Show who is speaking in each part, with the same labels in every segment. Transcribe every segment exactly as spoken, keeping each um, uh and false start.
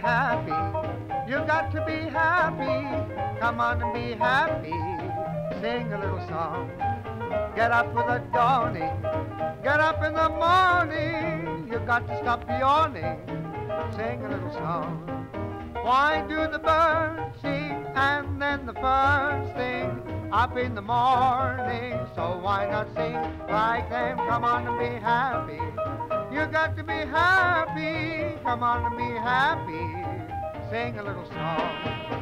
Speaker 1: happy. You got to be happy. Come on and be happy. Sing a little song. Get up with the dawning. Get up in the morning. You got to stop yawning. Sing a little song. Why do the birds sing and then the first thing up in the morning? So why not sing like them? Come on and be happy. You got to be happy. Come on and be happy. Sing a little song.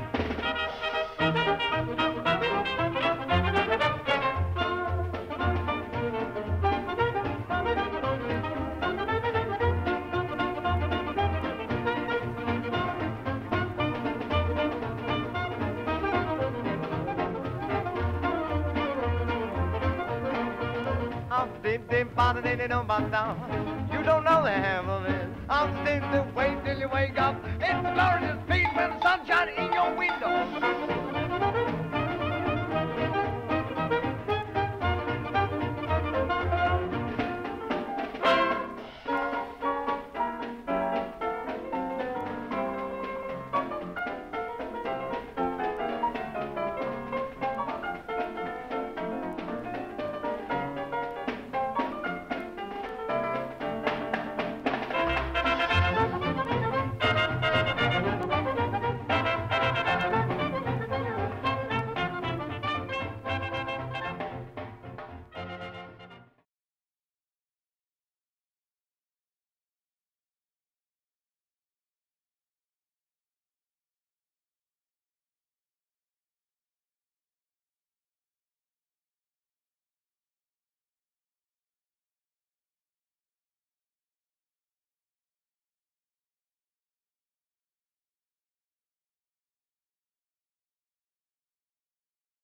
Speaker 2: You don't know the half of it. I'm sitting to wait till you wake up. It's a glorious feeling when the sun shines in your window.